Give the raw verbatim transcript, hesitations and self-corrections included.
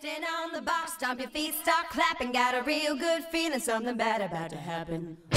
Stand on the box, stomp your feet, start clapping. Got a real good feeling, something bad about to happen.